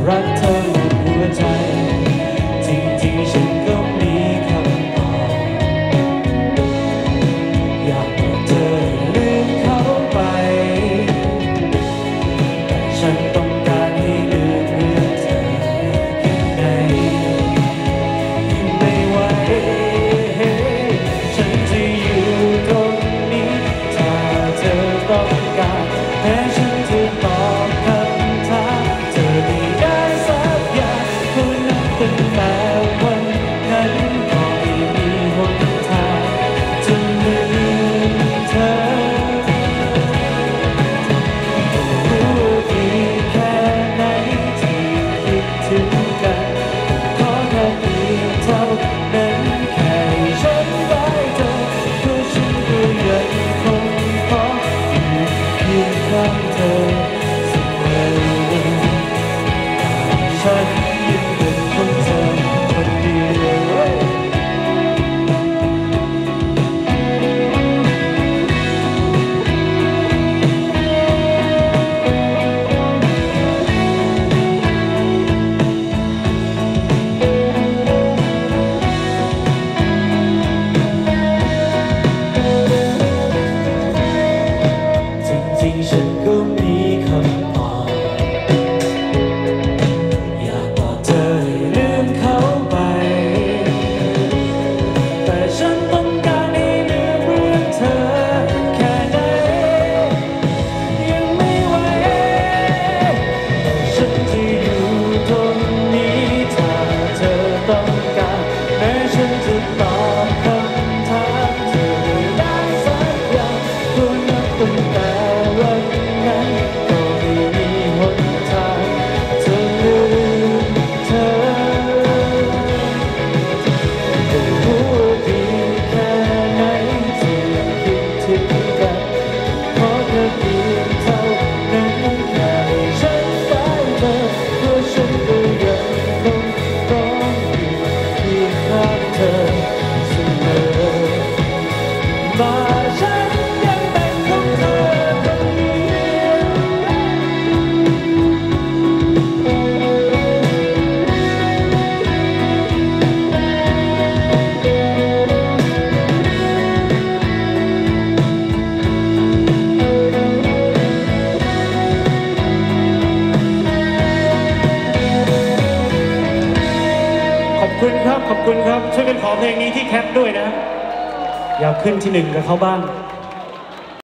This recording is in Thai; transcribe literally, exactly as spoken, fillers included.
รักเธอหมดหัวใจจริงๆฉันก็มีคำตอบอยากบอกเธอลืมเขาไปแต่ฉันต้องการให้ลืมเรื่องเธอแค่ไหนยิ่งไม่ไหวฉันจะอยู่ตรงนี้ถ้าเธอต้องการแม้ฉันจะตอบคำถามเธอไม่ได้สักอย่างก็นับตั้งแต่วันนั้นก็ไม่มีหนทางจะลืมเธอรู้ดีแค่ไหนที่คิดถึงกันขอแค่เพียงเท่านั้นแค่ฉันได้เธอเพราะฉันก็ยังคงขออยู่เพียงข้างเธอเสมอฉันยังเป็นคนเธอคนเดียวจริงๆฉันก็มีคำตอบอยากบอกเธอให้ลืมเขาไปแต่ฉันต้องการให้ลืมเรื่องเธอแค่ไหนยังไม่ไหวฉันจะอยู่ตรงนี้ถ้าเธอต้องการแม้ฉันจะตอบคำถามเธอไม่ได้สักอย่างก็นับตั้งแต่วันนั้นก็ไม่มีหนทางจะลืมเธอแต่รู้ดีแค่ไหนที่คิดถึงกันขอแค่เพียงเท่านั้นแค่ฉันได้เธอเพราะฉันก็ยังคงต้องอยู่เพียงข้างเธอเสมอมาฉันยังเป็นของเธอคนเดียว ขอบคุณครับขอบคุณครับช่วยกันขอเพลงนี้ที่แคปด้วยนะอยากขึ้นที่หนึ่งกับเขาบ้าง